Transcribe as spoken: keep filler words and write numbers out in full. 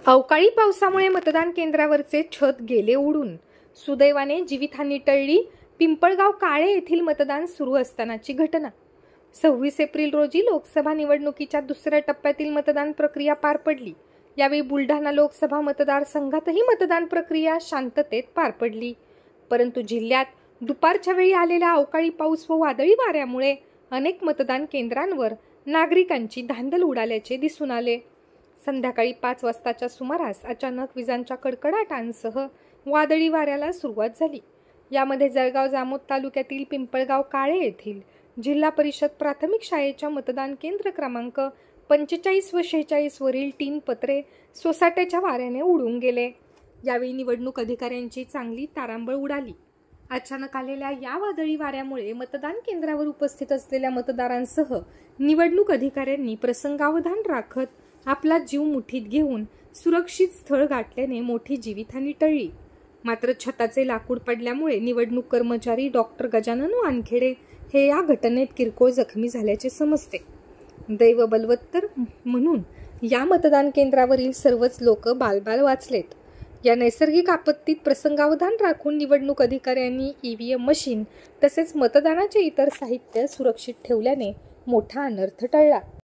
अवकाळी पावसामुळे मतदान केंद्रावरचे छत गेले उडून. सुदैवाने जीवितहानी टळली. पिंपळगाव काळे येथील मतदान सुरू असतानाची घटना. सव्वीस एप्रिल रोजी लोकसभा निवडणुकीच्या दुसऱ्या टप्प्यातील मतदान प्रक्रिया पार पडली. यावेळी बुलढाणा लोकसभा मतदारसंघातही मतदान प्रक्रिया शांततेत पार पडली. परंतु जिल्ह्यात दुपारच्या वेळी आलेल्या अवकाळी पाऊस व वादळी वाऱ्यामुळे अनेक मतदान केंद्रांवर नागरिकांची धांदल उडाल्याचे दिसून आले. संध्याकाळी पाच वाजताच्या सुमारास अचानक विजांच्या कडकडाटांसह वादळी वाऱ्याला सुरुवात झाली. यामध्ये जळगाव जामोद तालुक्यातील पिंपळगाव काळे येथील जिल्हा परिषद प्राथमिक शाळेच्या मतदान केंद्र क्रमांक पंचेचाळीस व शेहेचाळीस वरील तीन पत्रे सोसाट्याच्या वाऱ्याने उडून गेले. यावेळी निवडणूक अधिकाऱ्यांची चांगली तारांबळ उडाली. अचानक आलेल्या या वादळी वाऱ्यामुळे मतदान केंद्रावर उपस्थित असलेल्या मतदारांसह निवडणूक अधिकाऱ्यांनी प्रसंगावधान राखत आपला जीव मुठीत घेऊन सुरक्षित स्थळ गाठल्याने मोठी जीवितहानी टळली. मात्र छताचे लाकूड पडल्यामुळे निवडणूक कर्मचारी डॉक्टर गजानन वानखेडे हे या घटनेत किरकोळ जखमी झाल्याचे समजते. दैव बलवत्तर म्हणून या मतदान केंद्रावरील सर्वच लोक बालबाल वाचलेत. या नैसर्गिक आपत्तीत प्रसंगावधान राखून निवडणूक अधिकाऱ्यांनी ईव्हीएम मशीन तसेच मतदानाचे इतर साहित्य सुरक्षित ठेवल्याने मोठा अनर्थ टळला.